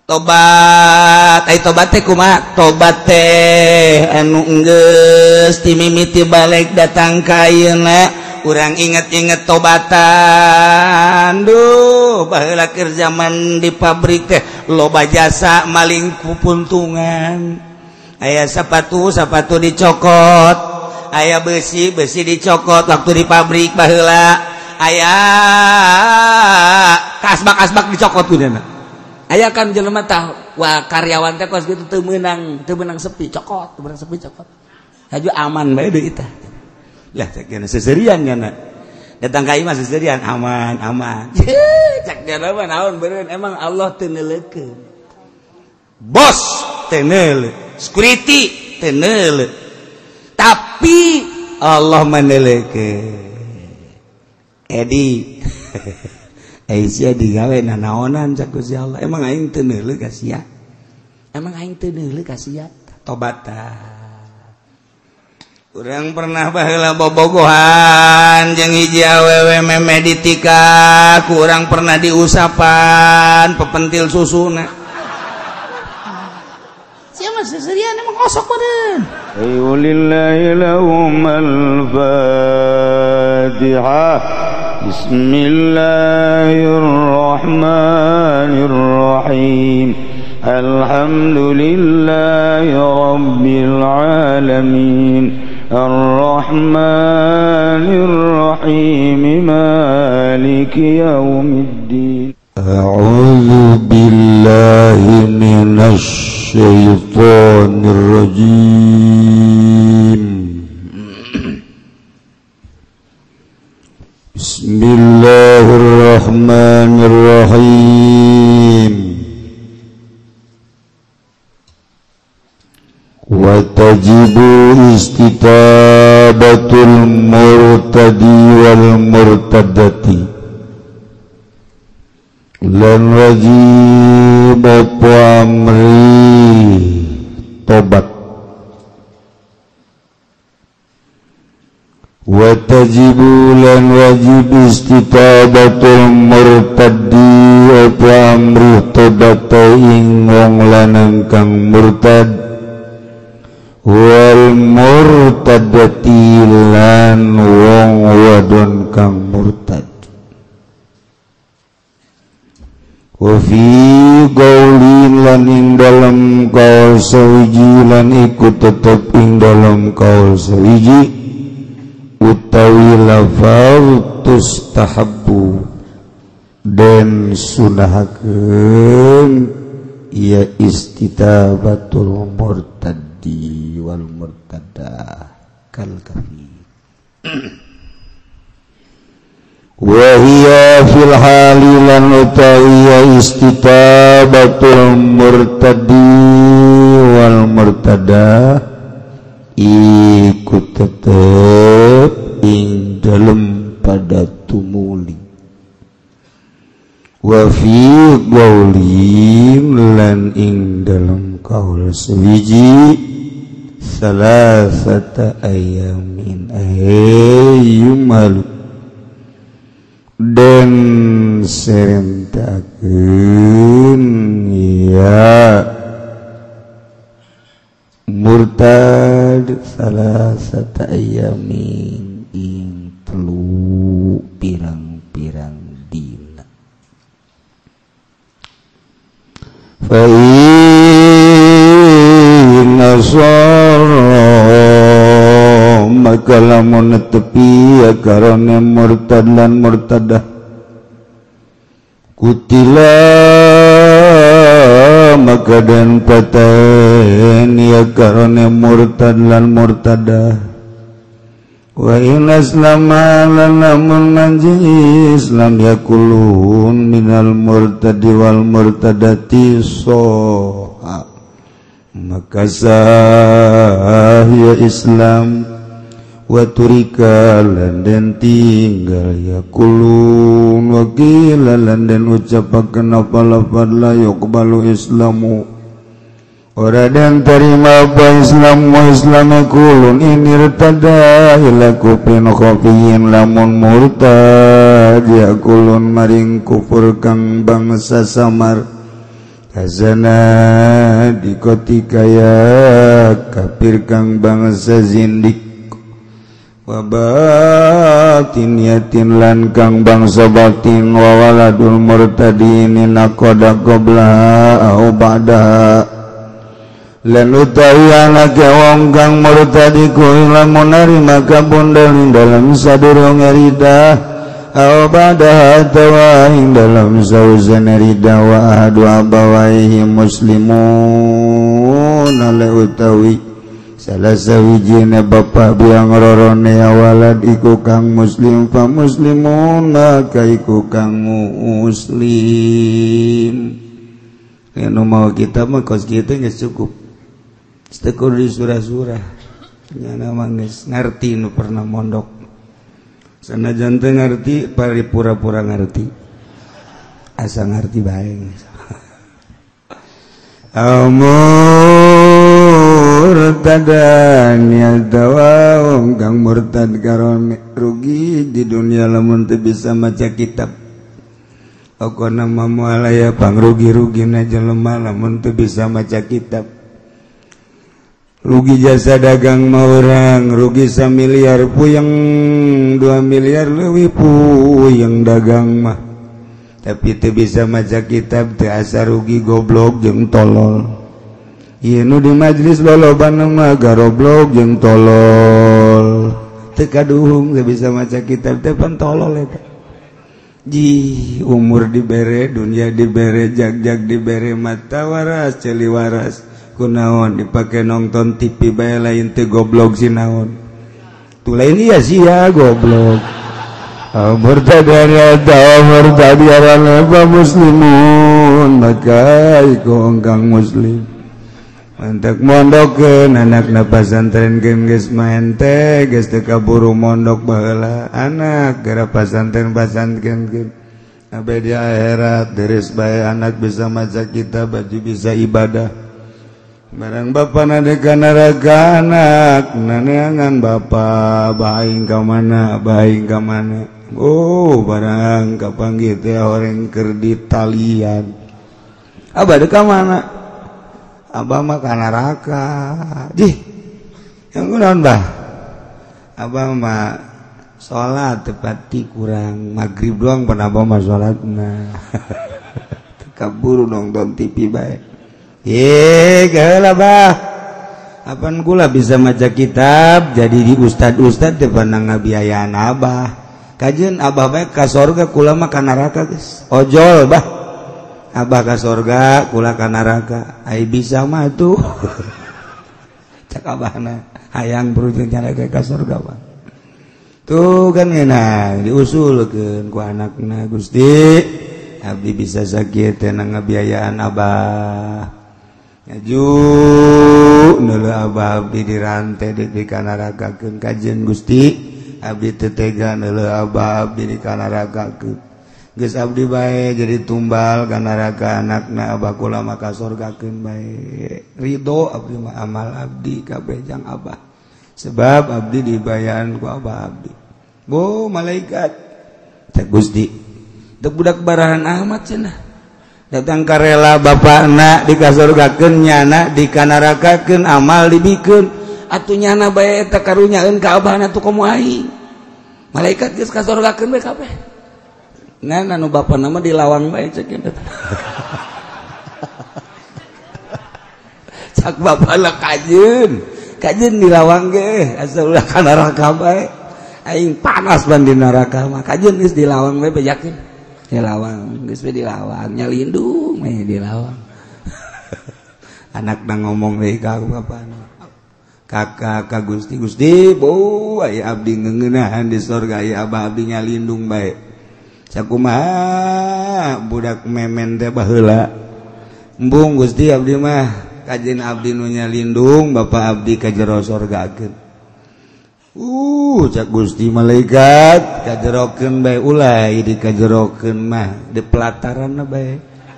tobat teh kumaha tobat teh anu geus timimiti balik datang ka ayeuna urang inget-inget tobatan duh baheula keur zaman di pabrik teh loba jasa maling kupuntungan aya sapatu dicokot aya besi dicokot waktu di pabrik baheula aya kasbak dicokot kudeuna aya kan jelema tah wa karyawan teh kos kitu teu meunang sepi cokot haju aman bae deui tah lah cek kana seserian kana datang ka imah seserian aman cek kana mah naon beureun emang Allah teu neuleukeun bos teu neuleuh security teu neuleuh tapi Allah meneuleukeun edi Aisyah digawe nanaonan cak Gusti Allah emang aing teu neuleuh ka sia tobatan urang pernah baheula bobogohan jeung hiji awewe meme ditika kurang pernah diusapan pepentil susuna sia mah seserian emang kosok badan lillahi lahumal fatihah Bismillahirrahmanirrahim Alhamdulillahi rabbil alamin Ar-Rahmanirrahim Maliki yaumiddin A'udzu billahi minasy syaithanir rajim Bismillahirrahmanirrahim wa tajibu istitabatul murtadi wal murtadati lan wajib amri tobat wa tajibu lan wajib istitabatul murtadi apa amri tobat ing wong lanang kang murtad wal murtadati lan wong wadon kang murtad wa fi qaulin lan ing dalam qaul sawiji lan ikut tetep ing dalam qaul sawiji utawi lafaz tustahabbu dan sunahakeun ya istitabatul murtadi wal murtada kal kafi wa hiya fil halilan utawi ya istitabatul murtadi wal murtada ikut tetap ing dalam pada tumuli wa fi qaulin lan ing dalam qaul sawiji salasata ayamin ayyumal dan serentakeun ya murtad salasata ayamin ing telu pirang-pirang dina fa inna sarra maka lamun netepi karone murtad lan murtadah kutila maka dan paten ya karone murtad lan murtadah wa in aslama lan lamun manjing Islam yakulun minal murtadi wal murtadati soha maka sah ya Islam wa turika lan den tinggal yakulun wakila lan den ucapaken apa lafaz la yuqbalu islamu ora den terima apa Islam wa Islam yakulun ini irtada ila kufrin khafiyin lamun murtad yakulun maring kufur kang bangsa samar Hazana dikotikaya kafir kang bangsa zindik wabatin yatin lan kang bangsa batin wawaladul murtadin nakoda qobla au ba'da lan utawi anak wong kang murtadi ku lamun narima kabundal dalam sadurunge ridah Abada tawaing dalam sauzan rida wa ahadu abawaihi muslimun ala utawi salah sawijina bapa biang rorone awalad iku kang muslim fa muslimun maka iku kang muslim. Anu mau kita mah kos kita geus cukup stekur di surah-surah nya nama geus ngarti nu pernah mondok sanajan teu ngarti pari pura-pura ngarti asa ngarti bae murtadan ya dawang kang murtad karon rugi di dunia lamun teu bisa maca kitab okona mamualaya pangrugi-rugina jelema lamun teu bisa maca kitab rugi jasa dagang mah orang rugi 1 miliar puyeng 2 miliar leuwih puyeng dagang mah tapi teu bisa maca kitab teu asa rugi goblok jeung tolol ieu nu di majelis lolobana mah garoblok jeung tolol teu kaduhung teu bisa maca kitab teh pan tolol eta ji umur dibere dunia dibere jag-jag dibere mata waras celi waras kunaon dipake nonton TV bae lain teu goblok sinaon tu lain ieu sia goblok murtadana murtadiarana fa muslimun maka iku kang muslim mantak mondokeun anakna pasantrenkeun geus main teh geus teu kaburu mondok baheula anak gara pasantren pasantrenkeun abe di akhirat deres bae anak bisa maca kitab baju bisa ibadah barang bapa nadeka neraka anak naneangan bapa baing ka mana oh barang kapanggih teh horeng keur di talian abah deka mana abah mah ka neraka jih yang kunaon bah abah mah salat tepati kurang maghrib doang pan abah mah salatna kaburu nonton TV bae gaheula bah apan kula bisa maca kitab jadi di ustad-ustad teh pandang ngabiayaan abah kajeun abah bae ka sorga kula mah ka neraka geus ojol bah abah ka sorga kula ka neraka ai bisa mah tuh cak abahna hayang berujung neraka ka sorga bah tuh kan enak diusulkeun ku anakna Gusti abdi bisa sakit teh ngabiayaan abah ngaju neuleuh abah abdi dirantai di kanaragakeun kajeun Gusti abdi teu tega neuleuh abah abdi di kanaragakeun geus abdi bae jadi tumbal ka neraka anakna abah kula mah ka sorgakeun bae ridho abdi mah amal abdi kabeh jang abah sebab abdi dibayaran ku abah abdi oh malaikat cek Gusti teu budak barahan amat cenah datang karela bapakna dikasorgakeun nyana dikanarakakeun amal dibikeun atuh nyana bae eta karunyaeun ka abahna tuh komo aing malaikat geus kasorgakeun bae kabeh ngan anu bapana mah dilawang bae cek eta cak bapana kajeun dilawang ge asa ulah ka neraka bae aing panas ban di neraka mah kajeun geus dilawang bae bejakeun dilawang geus dilawang nyalindung mah dilawang anakna ngomong deui ka bapana kakak ka Gusti bu aya abdi ngeuneunahan di sorga aya abah abdi nyalindung bae sakumaha budak memen teh baheula embung Gusti abdi mah kajeun abdi nu nyalindung bapa abdi ka jero sorgakeun cak Gusti malaikat kajerokeun bae ulai di kajerokeun mah di pelataranna bae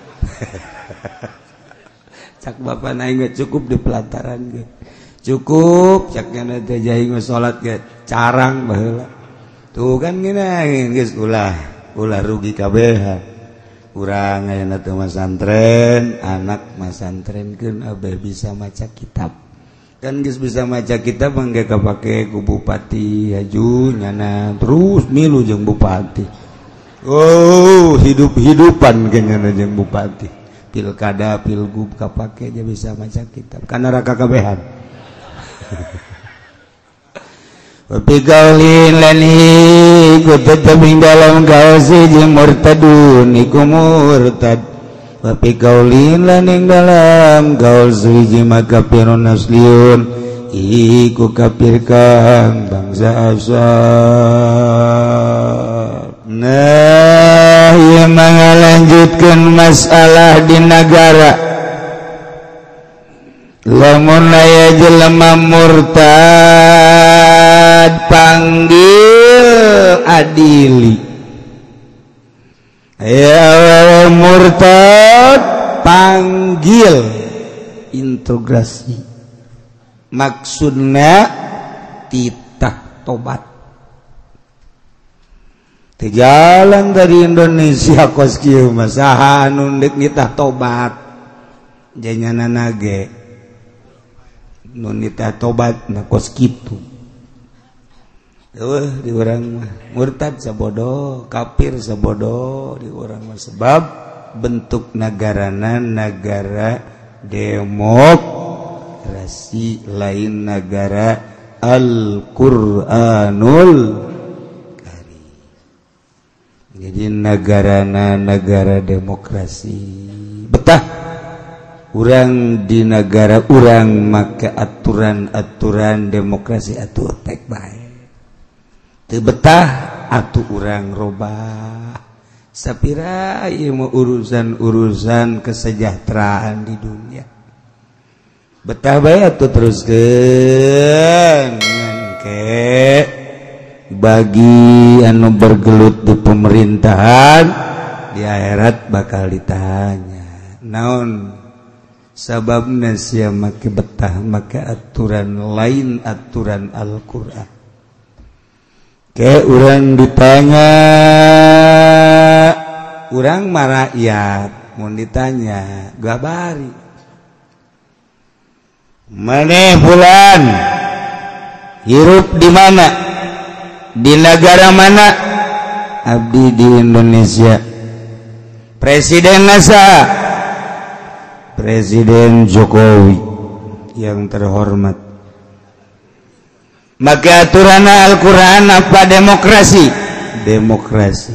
cak bapana aing cukup di pelataran ge cukup cak nya teh jaing salat ge carang baheula tuh kan gini geus ulah rugi kabeh urang ayeuna teu masantren anak masantrenkeun abeh bisa maca kitab kan geus bisa maca kitab mangga kapake ku bupati haju nyana terus milu jeung bupati hidup-hidupan kenyana jeung bupati pilkada pilgub kapake aja bisa maca kitab kana raka kabehan Wapi kaulin lani ku tetap ing dalam gaul siji murtadun iku murtad Wapi kaulin lani ing dalam gaul siji makapirun asliun iku kafir kang bangsa asal. Nah ieu mangalanjutkeun masalah di negara lamun aya jelema murtad panggil adili ya murtad panggil integrasi maksudna titah tobat teu jalan dari Indonesia kos kieu mah saha anu deuk nitah tobat janyana nage nunita tobat na kos kitu di orang mah murtad sabodoh kafir sabodoh di orang mah sebab bentuk nagarana negara demokrasi lain negara Al-Qur'anul Karim jadi negarana negara demokrasi betah urang di negara urang maka aturan-aturan demokrasi atuh tek bae teu betah atuh urang robah sapira ieu mah urusan kesejahteraan di dunia betah bae atuh teruskeun ke bagi anu bergelut di pemerintahan di akhirat bakal ditanya naon sababna sia make betah make aturan lain aturan Al-Qur'an ke urang ditanya urang mah rakyat mun ditanya gabari maneh fulan hirup di mana di negara mana abdi di Indonesia presiden nasa Presiden Jokowi yang terhormat maka aturan Al-Quran apa demokrasi demokrasi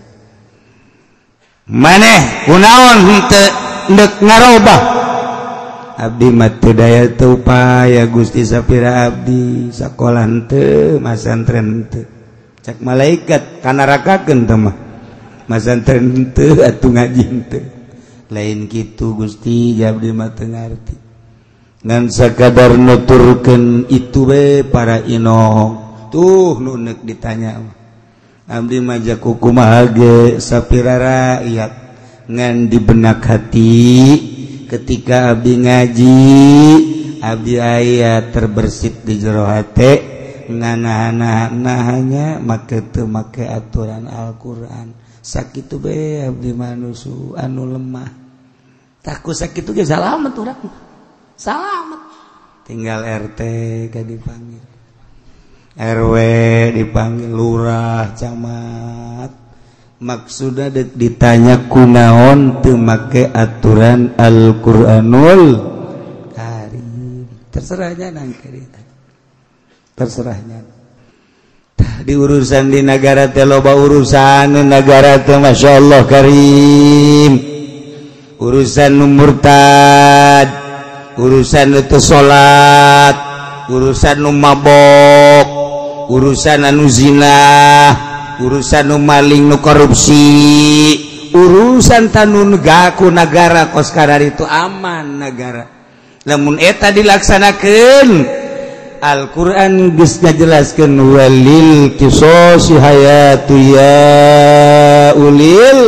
maneh kunaon henteu ndek ngarobah abdi mah teu daya teu upaya Gusti sapira abdi sakola henteu masantren henteu cak malaikat kanarakakeun teh mah masantren henteu atuh ngaji henteu lain kitu Gusti abdi mah teu ngarti ngan sakadar nuturkeun itu we para inohong tuh nu neuk ditanya abdi mah jaku kumaha ge sapira rakyat ngan di benak hati ketika abdi ngaji abdi aya terbersit di jero hate nganahan-nahannya make teu make aturan Al-Qur'an sakitu be abdi manusu anu lemah takut sakitu ge salamet urang salamet tinggal RT ka dipanggil RW dipanggil lurah camat maksudna deuk ditanya kunaon teu make aturan Al-Qur'anul Karim terserahnya nangke ditanya terserahnya di urusan di negara teh loba urusan negara teh Masya Allah Karim urusan nu murtad urusan nu teu salat urusan nu mabok urusan anu zina urusan nu maling nu korupsi urusan tanu negaku negara kos kadar itu aman negara lamun eta dilaksanakeun Al-Quran geus ngajelaskeun walil qisasi hayatu ya ulil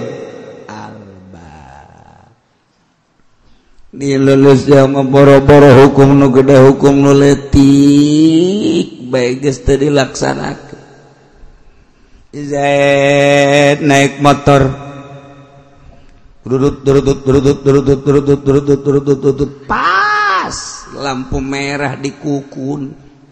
albab dilulus yang boro-boro hukum nu gede hukum nu leutik bae geus teu dilaksanakeun Zaid naik motor pas lampu merah dikukun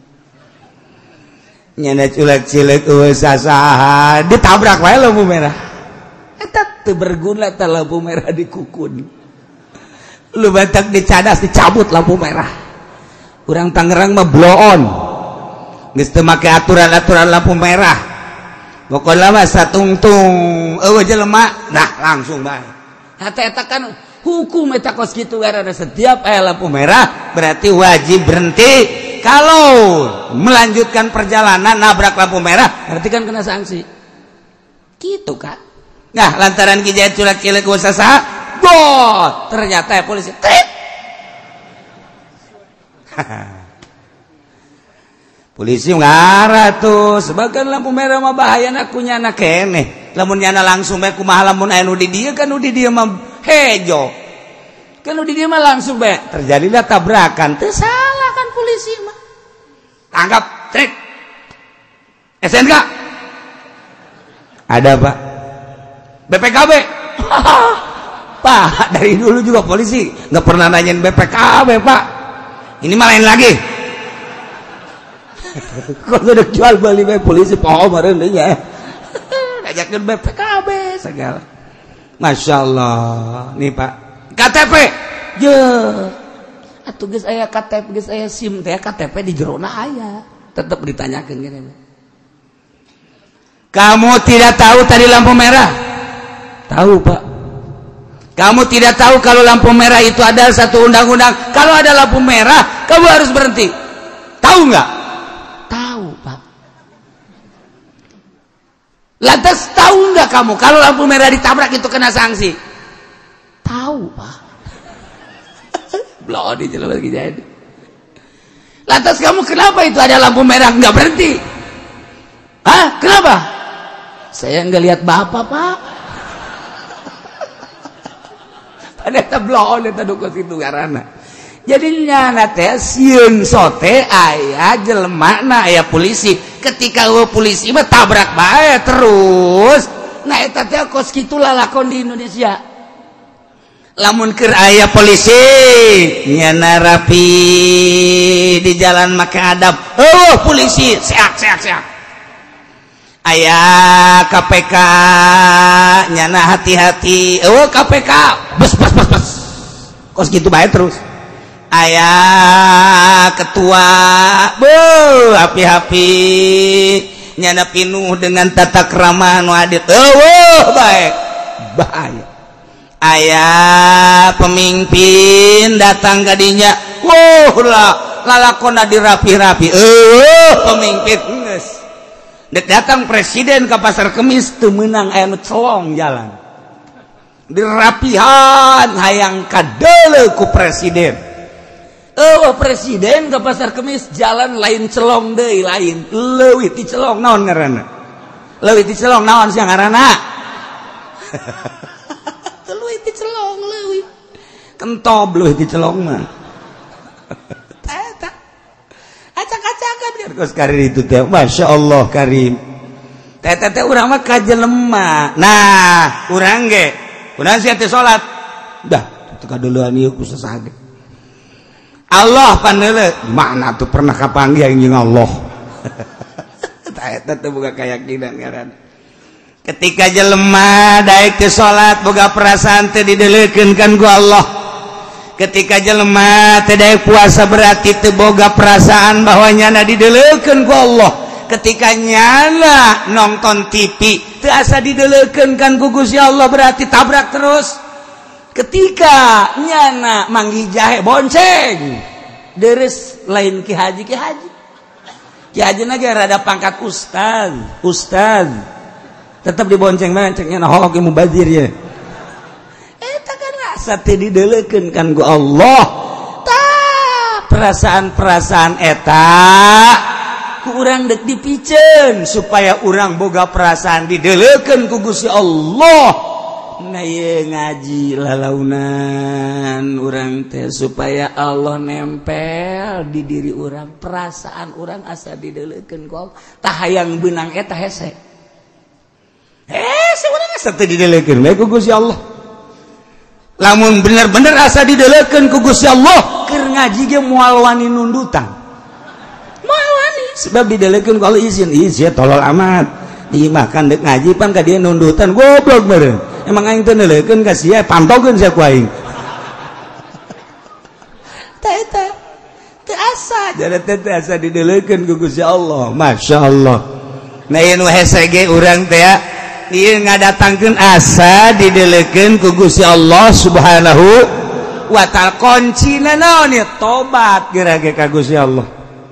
nyana culek-cilek sasaha ditabrak wae lampu merah eta teu berguna ta lampu merah dikukun lu batak dicadas dicabut lampu merah urang Tangerang mah blow on geus teu make aturan-aturan lampu merah pokona mah satungtung eueuh jelema nah langsung bae eta kan hukum eta kos kitu karena setiap lampu merah berarti wajib berhenti kalau melanjutkan perjalanan nabrak lampu merah berarti kan kena sanksi gitu kan nah lantaran kijaya culak-cilek usaha bot ternyata polisi trip polisi ngarah tuh sebagian lampu merah mah bahaya nakunya anak keneh lamun nyana langsung bae kumaha lamun aya nu di dieu kan nu di dieu mah hejo kan nu di dieu mah langsung bae terjadilah tabrakan teu salah kan polisi mah tangkap trik SNK ada Pak BPKB Pak dari dulu juga polisi nggak pernah nanyain BPKB Pak ini mah lain lagi kok udah jual beli polisi poho meureun deui nya ngajakeun BPKB segala Masya Allah nih Pak KTP je atuh geus aya KTP geus aya SIM teh KTP di jerona aya tetep ditanyakeun gini kamu tidak tahu tadi lampu merah tahu Pak kamu tidak tahu kalau lampu merah itu ada satu undang-undang kalau ada lampu merah kamu harus berhenti tahu nggak tahu Pak lantas tahu nggak kamu kalau lampu merah ditabrak itu kena sanksi tahu Pak belum dijelas lagi jadi lantas kamu kenapa itu ada lampu merah nggak berhenti hah kenapa saya nggak lihat bapak Pak ada tablon eta dukun situ karana jadi nyana teh sieun sote aya jelemana aya polisi ketika polisi mah tabrak bae terus nah eta teh kos kitu lalakon di Indonesia lamun keur aya polisi nyana rapi di jalan make adab polisi seak aya KPK nyana hati-hati KPK bes kos gitu bae terus aya ketua hapi-hapi nyana pinuh dengan tata krama nu adit baik bahaya aya pemimpin datang kadinya lalakonna dirapi-rapi pemimpin geus datang presiden ke pasar Kemis teu meunang aya nu celong jalan dirapihan hayang kadeuleu ku presiden presiden ke pasar Kemis jalan lain celong deui lain leuwih ti celong naon ngaranna leuwih ti celong naon sia ngaranna leuwih ti celong leuwih kentob leuwih ti celong mah eta acak-acakan biar kos karir itu teh Masya Allah Karim teh urang mah kajelema nah urang ge urang sia teh salat dah teu kadeulean ieu ku sasage Allah paneule mana tuh pernah kapanggih anjing Allah eta teh boga keyakinan ngaran ketika jelema daek teh salat boga perasaan teh dideuleukeun kan ku Allah ketika jelema teh daek puasa berarti teu boga perasaan bahwa nyana dideuleukeun ku Allah ketika nyana nonton TV teu asa dideuleukeun kan ku Gusti Allah berarti tabrak terus ketika nyana manggih jahe bonceng deres lain ki haji ki haji nage rada pangkat ustaz tetap dibonceng banget ceknya nah hok ilmu bazir ya eta kan asa teu dideuleukeun kan ku Allah tah perasaan-perasaan eta ku urang dek dipikeun supaya urang boga perasaan dideuleukeun ku Gusti Allah nah ye ngaji lalaunan urang teh supaya Allah nempel di diri urang perasaan urang asa dideuleukeun ku Allah tah hayang beunang eta hese urang asa teu dideuleukeun bae ku Gusti Allah lamun bener-bener asa didelekeun ku Gusti Allah keur ngaji ge moal wani nundutan moal wani sebab didelekeun ku Allah izin tolol amat dimakan dek ngaji pan ka dia nundutan goblok meureun emang aing teu neulekeun ka sia pantogeun sia ku aing eta teu asa jadi teu asa didelekeun ku Gusti Allah masyaallah nah ieu nu hese ge urang teh ya ieu ngadatangkeun asa didelekeun ku Gusti Allah Subhanahu wa ta'ala kuncina naon ya tobat geura ge ka Gusti Allah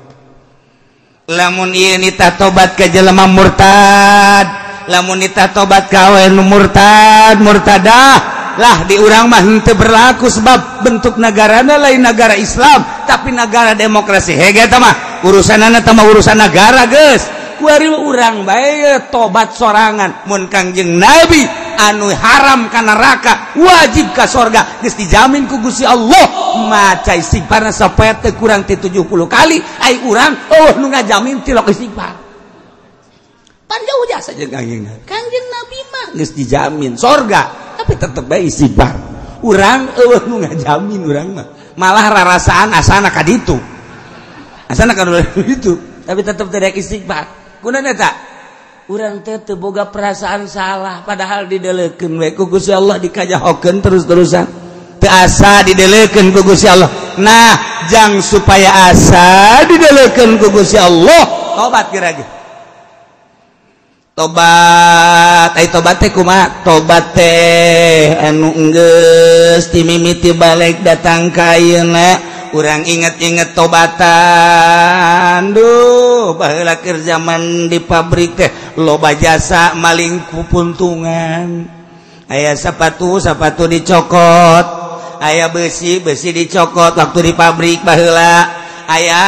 lamun ieu nita tobat ka jelema murtad lamun nita tobat ka awe nu murtadah lah di urang mah henteu berlaku sebab bentuk negarana lain negara Islam tapi negara demokrasi hege eta mah urusanana teh mah urusan negara geus kuari urang bae tobat sorangan mun Kangjeng Nabi anu haram ka neraka wajib ka sorga geus dijamin ku Gusti Allah maca istighfarna sapoe teu kurang ti 70 kali ai urang nu ngajamin tilok istighfar pan jauh jasa jeung Kangjeng Nabi mah geus dijamin sorga tapi tetep bae istighfar urang nu ngajamin urang mah malah rarasaan asana ka ditu tapi tetep teu daek istighfar kunaon eta urang teh teu boga perasaan salah padahal didelekeun we ku Gusti Allah dikajahokeun terus-terusan teu asa didelekeun ku Gusti Allah nah jang supaya asa didelekeun ku Gusti Allah tobat geura ge tobat ai tobat teh kumaha tobat teh anu geus timimiti balik datang ka ayeuna urang inget-inget tobatan duh baheula keur zaman di pabrik teh loba jasa maling kupuntungan aya sepatu dicokot aya besi dicokot waktu di pabrik baheula aya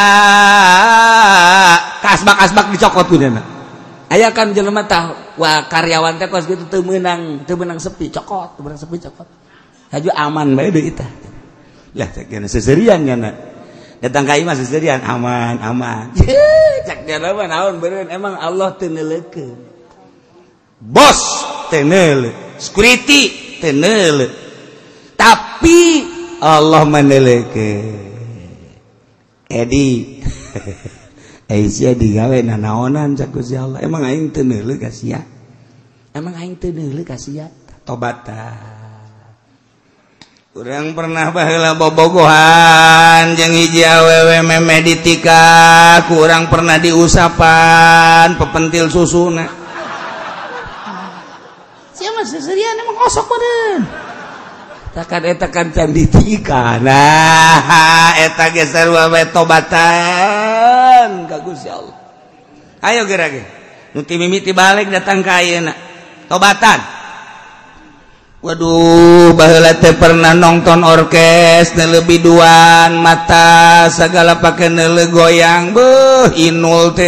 kasbak dicokot kudeuna aya kan jelema tah wah karyawan teh kos kitu teu meunang sepi cokot haju aman bae deui tah lah cak kana seserian kana datang ka imah seserian aman cak kana mah naon beureun emang Allah teu neulekeun bos teu neuleuk security teu neuleuk tapi Allah maneulekeun edi Aisyah digawe nanaonan cak Gusti Allah emang aing teu neuleuk ka sia tobatan urang pernah baheula bobogohan jeung hiji awewe meme ditika ku urang pernah diusapan pepentil susuna sia mah seserian emang osok meureun takan eta kan can ditika nah eta ge sarua we tobatan ka Gusti Allah ayo geura ge nu ti mimiti balik datang ka ayeuna tobatan waduh baheula teh pernah nonton orkes neuleuh biduan mata sagala pake neuleuh goyang beuh inul teh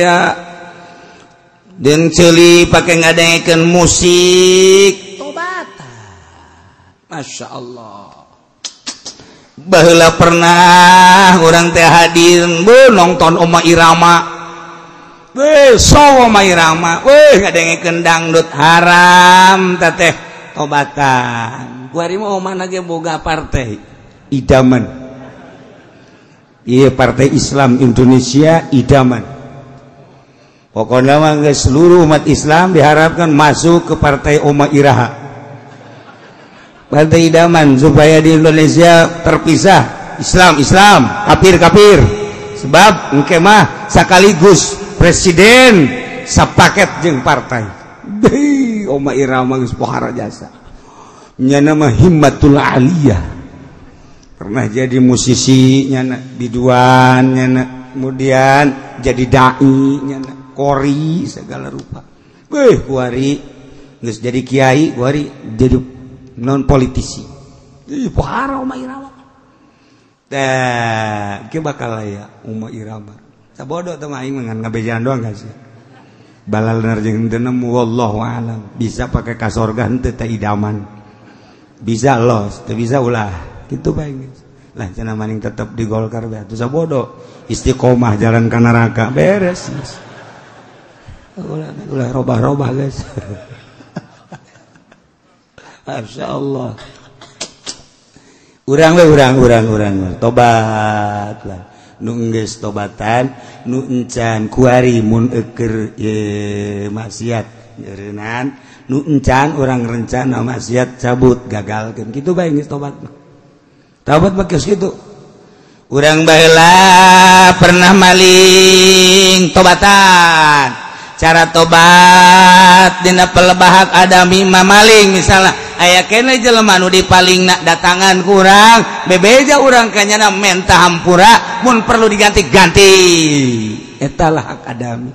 deung ceuli pake ngadengekeun musik tobatan Masya Allah baheula pernah urang teh hadir beuh nonton Oma Irama beuh sowo Oma Irama weuh ngadengekeun dangdut haram teh tobatan kuari mah omana ge boga partai idaman ieu partai Islam Indonesia idaman pokona mah geus seluruh umat Islam diharapkan masuk ke partai Oma Iraha partai idaman supaya di Indonesia terpisah Islam kafir sebab engke mah sakaligus presiden sapaket jeung partai Oma Irama geus pohara jasa nya nama Himmatul Aliyah pernah jadi musisi nyana biduan nyana kemudian jadi dai nyana kori segala rupa kuari geus jadi kiai kuari jadi non politisi pohara Oma Irama tah ke bakal aya Oma Irama sabodo teh mah aing ngan ngabejaan doang gak sih balal jeung teu nemu wallahu alam bisa pakai ka sorga henteu teh idaman bisa los teu bisa ulah kitu bae geus lah cenah maning tetep di Golkar bae atuh sabodo istiqomah jalan ka neraka beres ulah robah-robah guys masyaallah urang tobat lah nu geus tobatan nu encan kuari mun eukeur maksiat ngeureunnan nu encan urang rencana maksiat cabut gagalkeun kitu bae geus tobat mah geus kitu urang baheula pernah maling tobatan cara tobat dina pelebahak adami mamaling misalnya aya kene jelema nu dipalingna datangan kurang bebeja urang kanyana menta hampura mun perlu diganti-ganti eta lah hak adami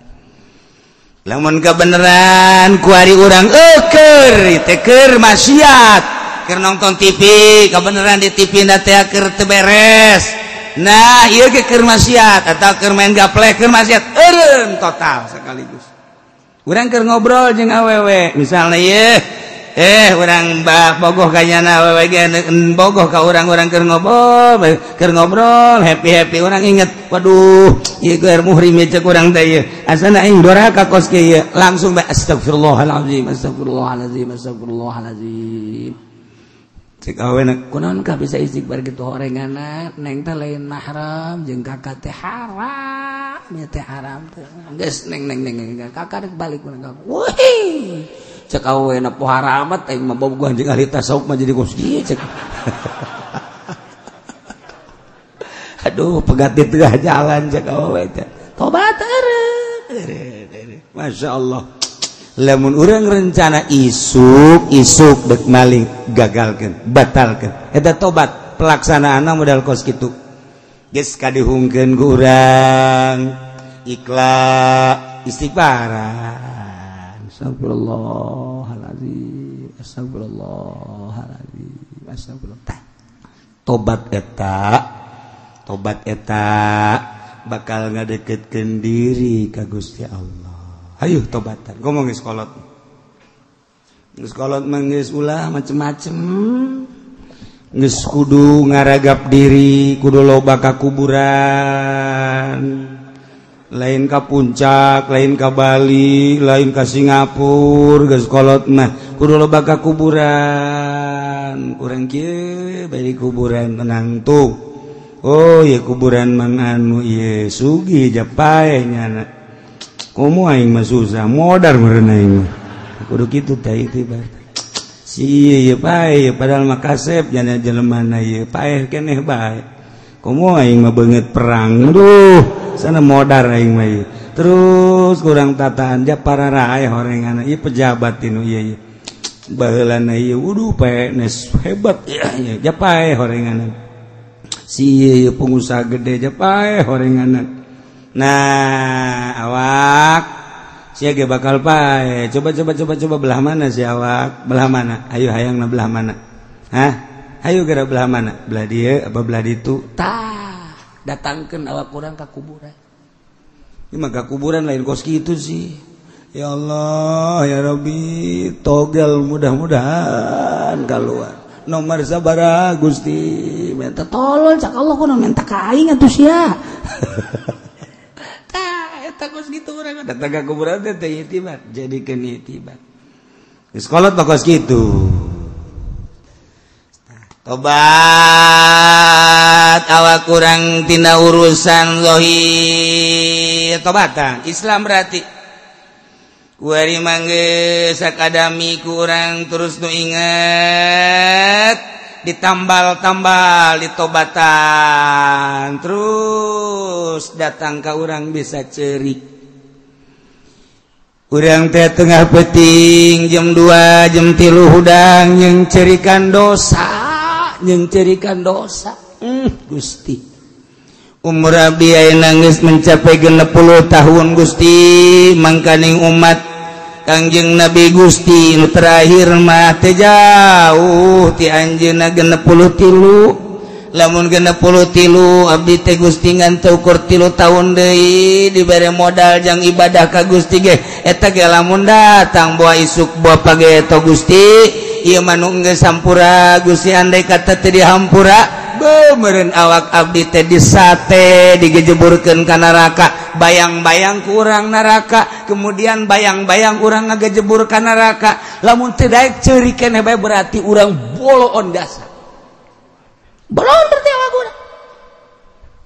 lamun kabeneran kuari urang eukeur teh keur maksiat keur nonton TV kabeneran di TV na teh keur teu beres nah ieu ge keur maksiat atawa keur main gaplek keur maksiat eureun total sekaligus urang keur ngobrol jeung awewe misalna ieu urang bogoh kanyana awewe ge bogoh ka urang-urang keur ngobrol happy urang inget waduh ieu keur muhrim cek urang teh ieu asana aing doraka kos ge ieu langsung astagfirullahalazim cek awena kunaon ka bisa istighfar kitu horengana neng teh lain mahram jeung kakak teh haram ya teh haram teh geus neng kakak rek balik urang wih cek awena poh haramat aing mah bobogohan jeung ahli tasawuf mah jadi kos kieu cek aduh pegat di tengah jalan cek awe teh tobat eureun masyaallah lamun urang rencana isuk dek maling gagalkeun batalkeun eta tobat pelaksanaanna modal kos kitu geus kadihungkeun ku urang ikhlas istighfaran astagfirullahalazim tobat eta bakal ngadeketkeun diri ka Gusti Allah. Ayo tobatan, ngomong geus kolot mah geus ulah macem-macem, geus kudu ngaragap diri, kudu loba ka kuburan, lain ka puncak, lain ka Bali, lain ka Singapura, geus kolot mah kudu loba ka kuburan, urang kieu bari kuburan tenang tuh, oh ya kuburan manganu ieu sugih japae nyana. Komo aing mah susah modar meureun aing mah kudu kitu teh itibar si ieu pae padahal mah kasep nya jelemana ieu pae keneh bae komo aing mah beungeut perang duh sana modar aing mah ieu terus kurang tataan ja parara aya horenganna ieu pejabat tinu ieu baheulana ieu uduh pae nes hebat ya ja pae horenganna si ieu pengusaha gede ja pae horenganna. Nah awak sia ge bakal pae coba belah mana si awak belah mana ayo hayangna belah mana ayo gara belah mana belah dieu apa belah ditu tah datangkeun awak urang ka kuburan ieu mah ka kuburan lain kos kitu sih ya Allah ya Rabbi togel mudah-mudahan kaluar nomor sabaraha Gusti minta tolol cak Allah kudu minta ka aing atuh sia takos gitu urang datang ka kuburan teh itibar jadikeun itibar geus kolot bakos kitu tobat awak urang tina urusan zahir tobatan Islam berarti kuari mangge sakadami ku urang terus nu inget ditambal-tambal ditobatan terus datang ka urang bisa cerik urang teh tengah peuting jam 2 jam 3 hudang yang cerikan dosa Gusti umur abdi ayeuna geus mencapai 60 tahun Gusti mangkaning umat Kangjeng Nabi Gusti nu terakhir mah teh jauh ti anjeunna 63 lamun 63 abdi teh Gusti ngan teu ukur 3 tahun deui dibere modal jang ibadah ka Gusti ge eta ge lamun datang boa isuk boa page eta Gusti ieu mah nu geus sampura Gusti andai kata teu dihampura meureun awak abdi teh disate digejeburkeun ka neraka bayang-bayang ku urang neraka kemudian bayang-bayang urang ngagejebur ka neraka lamun teu daek ceuri keneh bae berarti urang boloon dasar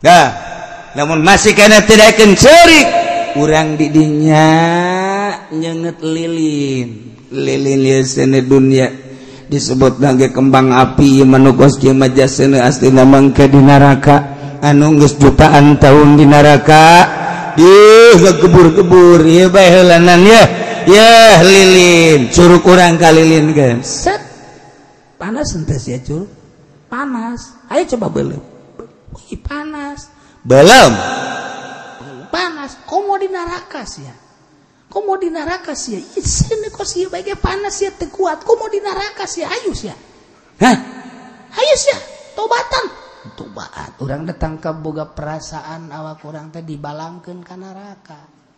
dah namun masih kena tidakkeun cerik urang didinya nyenget lilin lieu dunia disebut nage kembang api manugos kieu majasna aslina mangke di neraka anu geus jutaan tahun di neraka gebur-gebur ieu bae heulanan ya lilin curug urang ka lilin geus set panas henteu sia curug panas ayo coba beuleum panas belum panas komo di neraka sia komo di neraka sia isine kok sia bae panas sia teu kuat komo di neraka sia ayo sia hah ayo sia tobatan tobat urang datang ka boga perasaan awak urang teh dibalangkeun ka neraka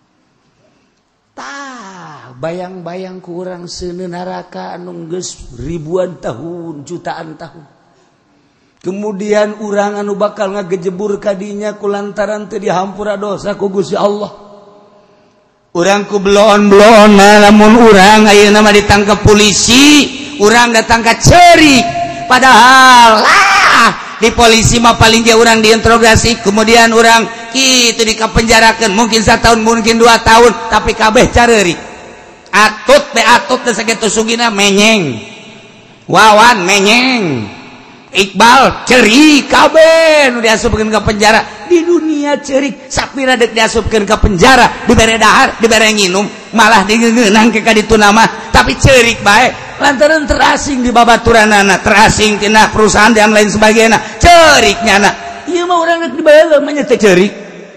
tah bayang-bayang ku urang seuneu neraka anu geus ribuan tahun jutaan tahun kemudian urang anu bakal ngagejebur ka dinya kulantaran teu dihampura dosa ku Gusti Allah urang ku bloon-bloon lamun urang ayeuna mah ditangkap polisi urang datang ka ceurik padahal di polisi mah paling dia orang diinterogasi kemudian orang kitu dikapenjarakeun mungkin 1 tahun mungkin 2 tahun tapi kabeh careurik atut teh sakitu sugina menyeng wawan menyeng Iqbal cerik kabeh nu diasupkeun ka penjara di dunia cerik sapira deuk diasupkeun ka penjara dibere dahar dibere nginum malah digeungeunang ke ka ditu nama tapi cerik bae lantaran terasing di babaturanana terasing tina perusahaan dan lain sebagainya ceriknya anak ieu mah urang rek dibaleum mah nya teh cerik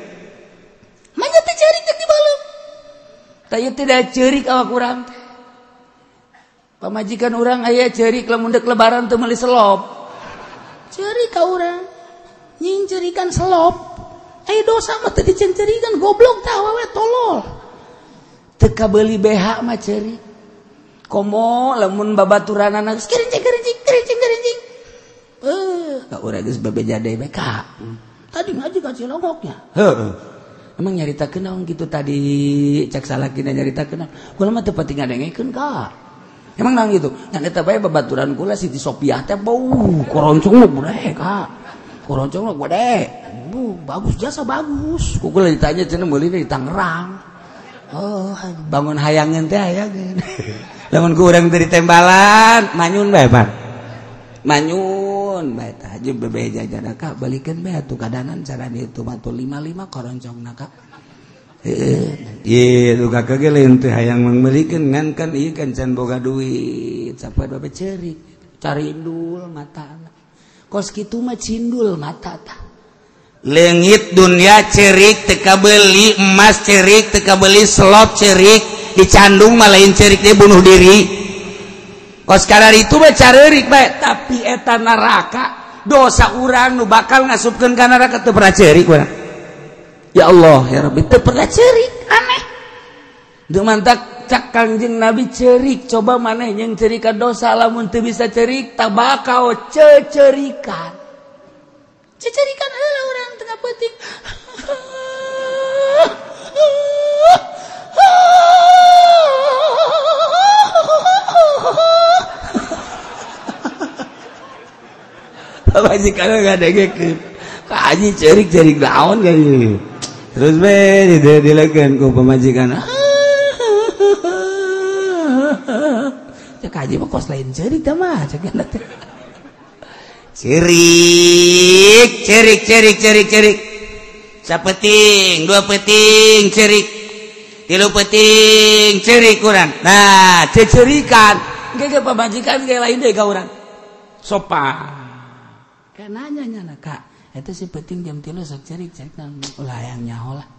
rek dibaleum tah ieu tidak cerik awak urang pamajikan urang aya cerik lamun deuk lebaran teu meuli selop cerik ka urang nying cerikan selop aya dosa mah teu dicerikan goblok tah awewe tolol teu kabeuli BH mah cerik komo lamun babaturanana geus kerincing ka urang geus babejade bae ka tadi ngaji ka Cilongoknya heueuh emang nyaritakeun naon kitu tadi cak salakina nyaritakeun kula mah teu pati ngadengekeun ka emang naon kitu nya eta bae babaturan kula Siti Sopiah teh bau koroncong mah gede ka koroncong mah gede bagus jasa bagus ku kula ditanya cenah meuli di Tangerang oh bangun hayangan teh hayangan lamun ku urang teu ditembalan manyun bae Pak manyun bae tah haji bebe jajana ka balikeun bae atuh kadanan cara ditu mah 55 koroncongna ka ieu ka kageleun teh hayang meulikeun ngan kan ieu kan can boga duit sapoe bae cerik carindul matana kos kitu mah cindul mata tah leungit dunia cerik teu kabeuli emas cerik teu kabeuli selop cerik dicandung mah lain cerik dia bunuh diri kos kadar itu mah careurik bae tapi eta neraka dosa urang nu bakal ngasupkeun ka neraka teu pernah cerik urang ya Allah ya Rabbi teu pernah cerik aneh deuk mantak cak Kangjeng Nabi cerik coba maneh yang cerika dosa lamun teu bisa cerik tabakao cecerikan heula urang teu penting majikan enggak dengekeun ka aji cerik naon ka ieu terus bae dilekeun ku pamajikan cek aji mah kos lain cerik tah mah cek teh cerik sapeting 2 peting cerik 3 peting cerik urang nah cecerikan ge pamajikan ge lain deui ka urang sopan kan nanya kak eta si penting jam 3 sok cerik ulah hayang nyaho lah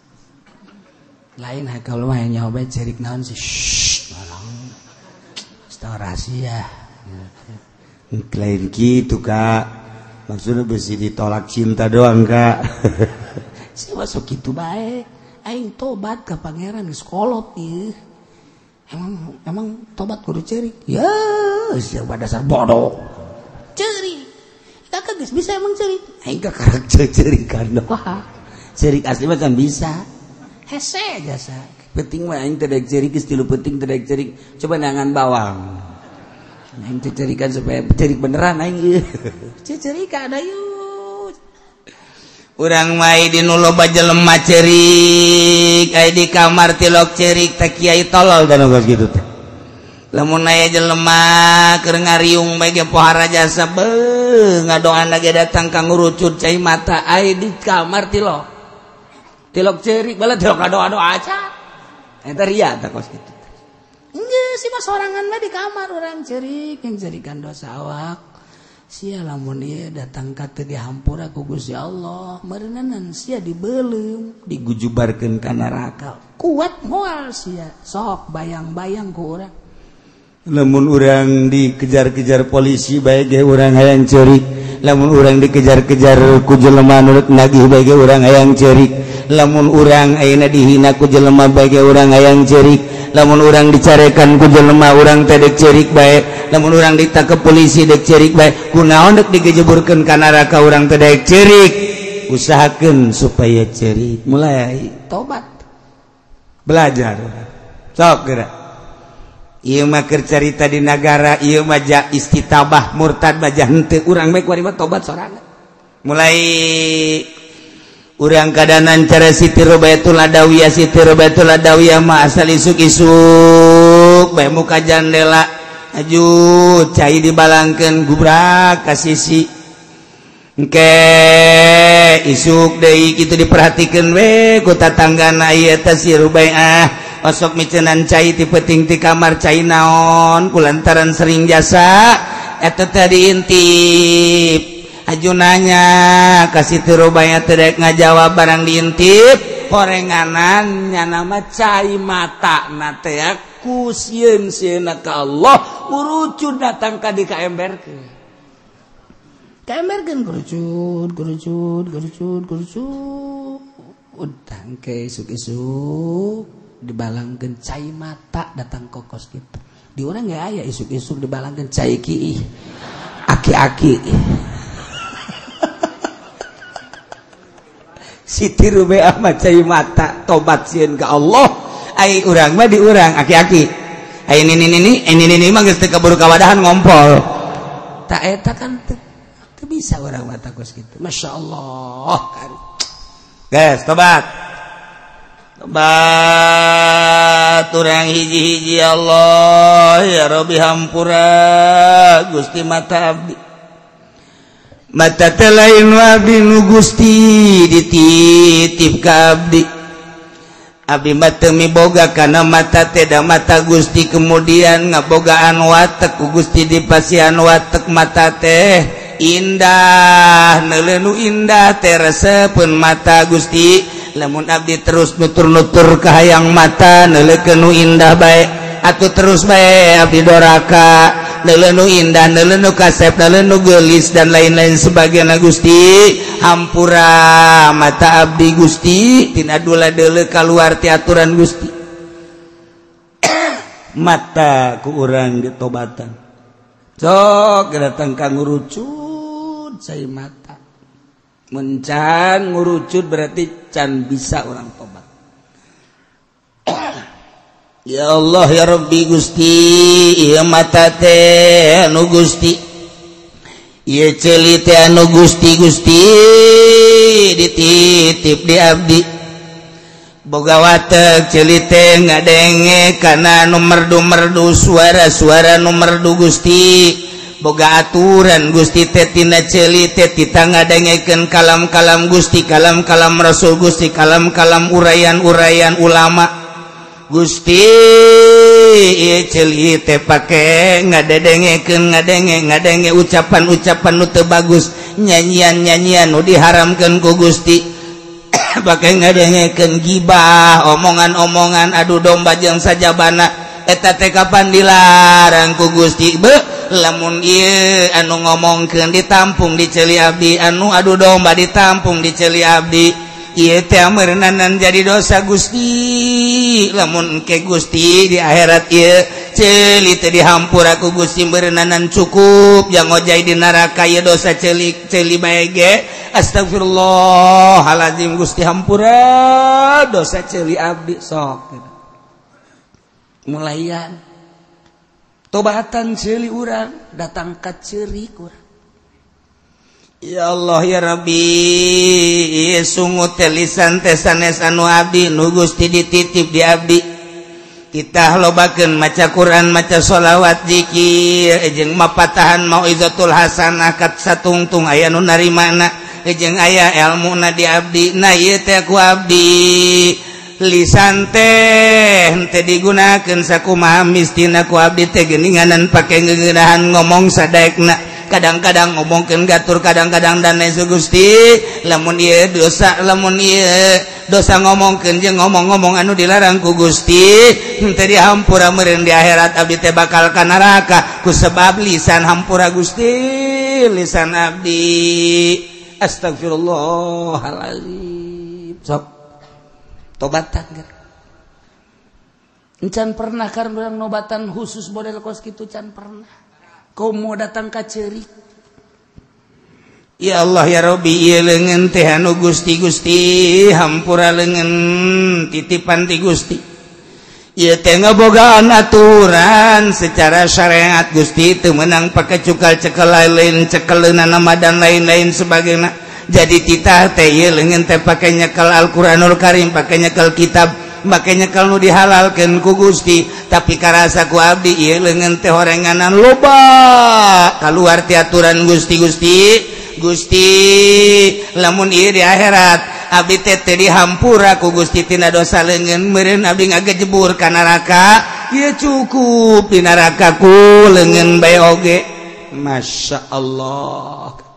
lain kalau hayang nyaho bae cerik naon sih malang rahasia lain gitu kak maksudnya besi ditolak cinta doang kak si masuk gitu bae aing tobat ka pangeran geus kolot ieu emang tobat kudu cerik ya siapa dasar bodoh cerik kakak geus bisa emang cerik aing ka karakter cerikan wah cerik asli mah kan bisa hese jasa penting mah aing teu daek cerik geus 3 penting teu daek cerik coba nangan bawang aing teu cerikan supaya cerik beneran aing ieu cerikan ayo urang mai di nu loba jelema cerik aya di kamar tilok cerik teh kiai tolol dan geus kitu teh lamun aya jelema keur ngariung bae ge pohara jasa beuh ngadoana ge datang ka ngurucut cai mata aya di kamar tilok cerik bala tilok doa-doa aja eta ria teh kos kitu teh geus si mah sorangan mah di kamar urang cerik yang jadikan dosa awak sia lamun ieu datang ka teu dihampura ku Gusti Allah meureunnan sia dibeulem digujubarkeun ka neraka kuat moal sia sok bayang-bayang ku urang lamun urang dikejar-kejar polisi bae ge urang hayang ceurik lamun urang dikejar-kejar ku jelema nu nagih bae ge urang hayang ceurik lamun urang ayeuna dihina ku jelema bae ge urang hayang ceurik lamun urang dicarekan ku jelema urang teh dek ceurik bae lamun urang ditangkep polisi dek ceurik bae kunaon dek digejeburkeun ka neraka urang teh dek ceurik usahakeun supaya ceurik mulai tobat belajar sok geura ieu mah keur carita di nagara ieu mah istitabah murtad bajah henteu urang bae kuari mah tobat sorangan mulai urang kadanan cara Siti Robayatul Adawiyah mah asal isuk-isuk bae muka jandela aju cai dibalangkeun gubrak ka sisi engke isuk deui kitu diperhatikeun we ku tatanggana ieu teh si Rubaiyah osok micenan cai ti peuting ti kamar cai naon kulantaran sering jasa eta teh diintip ajunanya ka Siti Robaiyah teh daek ngajawab barang diintip horenganan nya nama cai mata na teh ku sieun-sieunna ka Allah urucud datang ka di kaemberkeun gurucud udang ke isuk-isuk dibalangkeun cai mata datang kokos gitu di urang ge aya isuk-isuk dibalangkeun cai kiih aki-aki Siti Rubaiyah mah cai mata tobat sieun ka Allah ai urang mah di urang aki-aki ai ini mah geus teu kaburu kawadahan ngompol tak eta kan teu bisa urang mah takos kitu masyaallah kan guys tobat urang hiji-hiji Allah ya Rabbi hampura Gusti mata abdi mata teh lain abdi nu Gusti dititip ka abdi abdi mah teu miboga kana mata teh da mata Gusti kemudian ngabogaan watek ku Gusti dipasihan watek mata teh indah neuleuh indah teh resepkeun mata Gusti lamun abdi terus nutur-nutur ka hayang mata neuleukeun nu indah bae atuh terus bae abdi doraka neuleuh indah neuleuh kasep neuleuh geulis dan lain-lain sebagainya Gusti hampura mata abdi Gusti tina dula deuleu kaluar ti aturan Gusti mata ku urang ditobatan sok datang ka ngurucut cai mata mencan ngurucut berarti can bisa orang tobat ya Allah ya Rabbi Gusti ieu mata teh anu Gusti ieu ceuli teh anu Gusti dititip di abdi boga watek ceuli teh ngadenge kana nu merdu-merdu suara-suara nu merdu Gusti boga aturan Gusti teh tina ceuli teh tita ngadengekeun kalam-kalam Gusti kalam-kalam Rasul Gusti kalam-kalam urayan-urayan ulama Gusti ieu ceuli teh pake ngadengekeun ngadenge ucapan-ucapan nu teu bagus nyanyian-nyanyian nu diharamkeun ku Gusti pake ngadengekeun gibah omongan-omongan adu domba jeung sajabana eta teh kapan dilarang ku Gusti lamun ieu anu ngomongkeun ditampung di ceuli abdi anu adu domba ditampung di ceuli abdi ieu teh meureunanan jadi dosa Gusti lamun ke Gusti di akhirat ieu ceuli teh dihampura ku Gusti meureunanan cukup yang ngojai di neraka ieu dosa ceuli bae ge astagfirullahalazim Gusti hampura dosa ceuli abdi sok mulaian tobatan ceuli urang datang ka ceurik urang Ya Allah ya Rabbi sungut lisan teh sanes anu abdi nu Gusti dititip di abdi kita lobakeun maca Quran maca sholawat zikir jeung mapatahan mauizatul hasanah kat satungtung aya nu narimana jeung aya ilmuna di abdi na ieu teh ku abdi lisan teh henteu digunakeun sakumaha mistina ku abdi teh geuninganan pake ngeunahan ngomong sadaekna kadang-kadang ngomongkeun gatur kadang-kadang dan lain Gusti lamun ieu dosa ngomongkeun jeung ngomong-ngomong anu dilarang ku Gusti henteu dihampura meureun di akhirat abdi teh bakal ka neraka ku sebab lisan hampura Gusti lisan abdi astagfirullahalazim sok tobatan kan encan pernah kan urang nobatan khusus model kos kitu can pernah kau mau datang ka ceurik ya Allah ya Rabbi ieu leungeun teh anu Gusti hampura leungeun titipan ti Gusti ieu teh ngabogaan aturan secara syariat Gusti teu meunang pake cukal cekel lain cekeleunana dan lain-lain sebagainya jadi titah teh ieu leungeun teh pake nyekel Al-Qur'anul Karim pake nyekel kitab makanya kalau dihalalkan ku Gusti tapi karasa ku abdi ieu leungeun teh horenganan loba kaluar ti aturan Gusti lamun ieu di akhirat abdi teh dihampura ku Gusti tina dosa leungeun meureun abdi ngagejebur ka neraka ieu cukup di neraka ku leungeun bae oge masyaallah.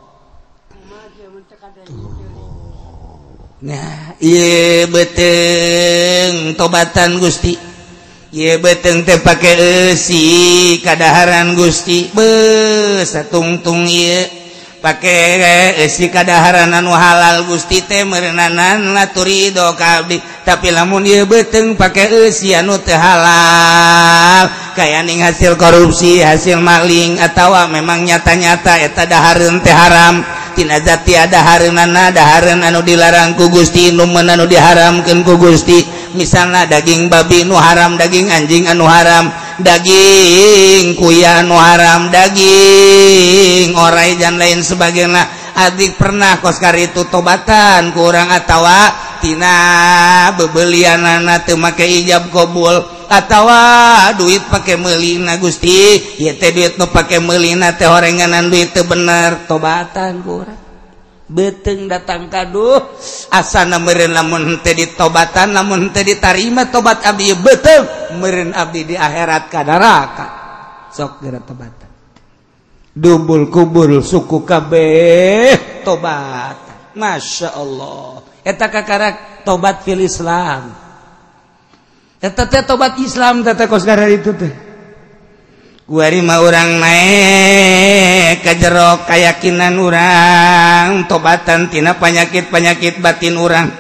Nah, ieu beteng tobatan Gusti. Ieu beteng teh pake eusi kadaharan Gusti. Satungtung ieu pake eusi kadaharan anu halal Gusti teh meureunana laturido ka abdi. Tapi lamun ieu beteng pake eusi anu teu halal, kaya ning hasil korupsi, hasil maling atawa memang nyata-nyata eta dahareun teh haram. Tina zati ada hareunana dahareun anu dilarang ku Gusti numun anu diharamkeun ku Gusti misalna daging babi nu haram daging anjing anu haram daging kuya anu haram daging orai dan lain sebagainya adik pernah kos karitu tobatan ku urang atawa tina bebelianana teu make ijab qabul atawa duit pake meulina Gusti ieu teh duit nu pake meulina teh horenganan duit teu bener tobatan ku urang beteng datang kaduh asana meureun lamun teu ditobatan lamun teu ditarima tobat abdi beteng meureun abdi di akhirat ka neraka sok geura tobatan dumbul kubul suku kabeh tobatan masyaallah eta kakarak tobat fil Islam. Eta teh tobat Islam teh kos gara itu teh. Kuari mah urang naik ka jero kayakinan urang tobatan tina panyakit-panyakit batin urang.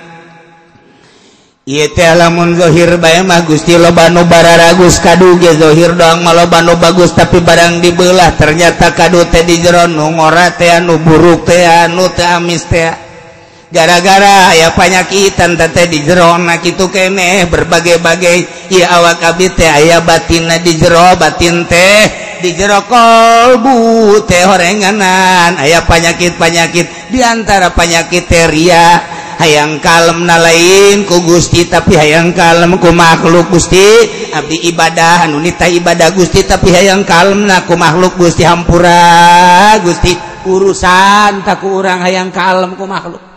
Ieu teh lamun zahir bae mah Gusti loba nu bararagus kadu ge zahir doang mah loba nu bagus tapi barang dibeulah ternyata kadu teh di jero nu ngora teh anu buruk teh anu teh amis teh. Gara-gara aya panyakitan teh di jero na kitu keneh berbagai-bagai ieu awak abdi teh aya batinna di jero batin teh di jero kolbu teh horenganan aya penyakit-penyakit di antara penyakit teh ria hayang kalem na lain ku Gusti tapi hayang kalem ku makhluk Gusti abdi ibadah anu nita ibadah Gusti tapi hayang kalem na ku makhluk Gusti hampura Gusti urusan tak ku urang hayang kalem ku makhluk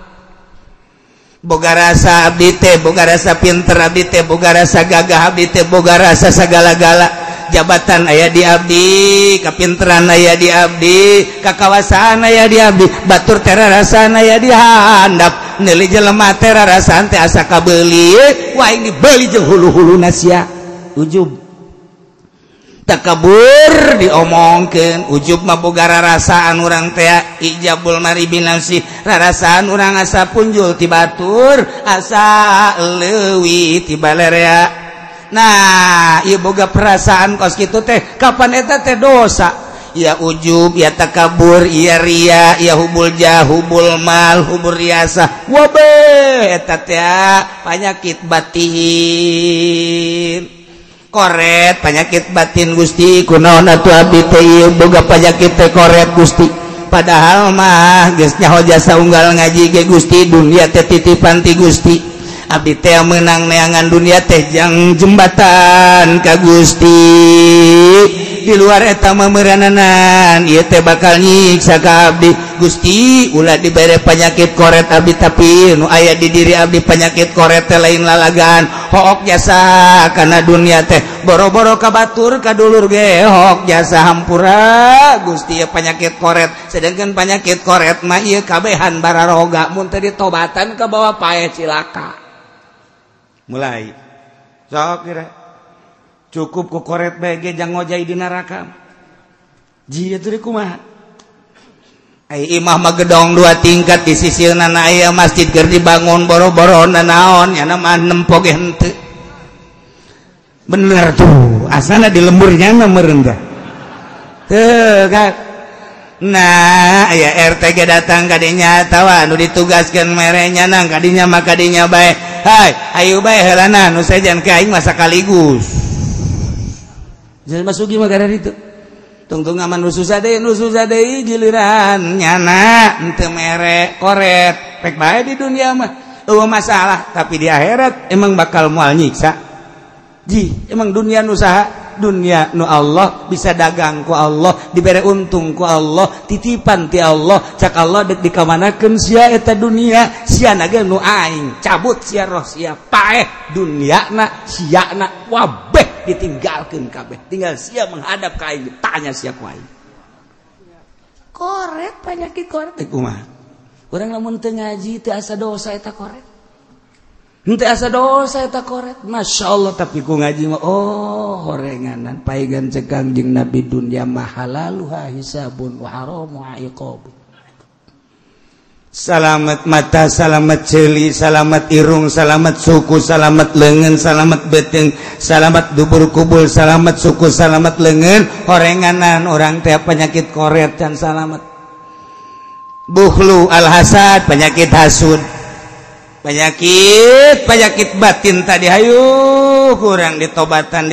boga rasa abdi teh boga rasa pinter abdi teh boga rasa gagah abdi teh boga rasa sagala-gala jabatan aya di abdi kapinteran aya di abdi kakawasaan aya di abdi batur teh rarasaan aya di handap neuli jelema teh rarasaan teh asa kabeuli wah ini beuli jeung hulu-huluna sia ujub takabur diomongkeun ujub mah boga rarasaan urang teh ijabul mari binafsi rarasaan urang asa punjul ti batur asa leuwih ti balerea nah ieu boga perasaan kos kitu teh kapan eta teh dosa ya ujub ya takabur ya ria ya hubul jah hubul mal hubul riasa wabe eta teh penyakit batin koret penyakit batin Gusti kunaon atuh abdi teh boga penyakit teh koret Gusti padahal mah geus nyaho jasa unggal ngaji ge Gusti dunia teh titipan ti Gusti abdi teh meunang neangan dunia teh jang jembatan ka Gusti di luar eta mah meurananan ieu teh bakal nyiksa ka abdi Gusti ulah dibere penyakit koret abdi tapi nu aya di diri abdi penyakit koret teh lain lalagan hook jasa kana dunia teh boro-boro ka batur ka dulur ge hook jasa hampura Gusti ya penyakit koret sedangkan penyakit koret mah ieu kabehan bararoga mun teu ditobatan ka bawa pae cilaka mulai sok kira cukup ku koret bae ge jang ngojai di neraka jieu teh kumaha ai imah mah gedong 2 tingkat di sisirna aya masjid keur dibangun boro-boro naon nya mah nempo ge henteu bener tuh asana di lemburnya mah meureun teh teu kan nah aya RT ge datang ka dinya tawa nu ditugaskeun merenya nang ka dinya mah ka dinya bae hai ayo bae heulana nu sajan ke aing mah sakaligus jelema sugi mah gara ditu tungtung aman nu susah deui giliran nyana henteu mere koret pek bae di dunia mah eueuh masalah tapi di akhirat emang bakal moal nyiksa ji emang dunia nu saha dunia nu Allah bisa dagang ku Allah dibere untung ku Allah titipan ti Allah cak Allah dek dikamanakeun sia eta dunia siana ge nu aing cabut sia roh sia paeh duniana siana wabeh ditinggalkeun kabeh tinggal sia menghadap ka aing tanya sia ku aing koret penyakit koret kumaha urang lamun teu ngaji teu asa dosa eta koret henteu asa dosa eta koret masyaallah tapi ku ngaji mah oh horenganan paegan cegang jeung nabi dunya mah halaluha hisabun wa haramu iqab salamet mata salamet ceuli salamet irung salamet suku salamet leungeun salamet beuteung salamet dubur kubul salamet suku salamet leungeun horenganan orang teh penyakit koret dan salamet bukhlu al hasad penyakit hasud penyakit batin tadi hayu kurang ditobatan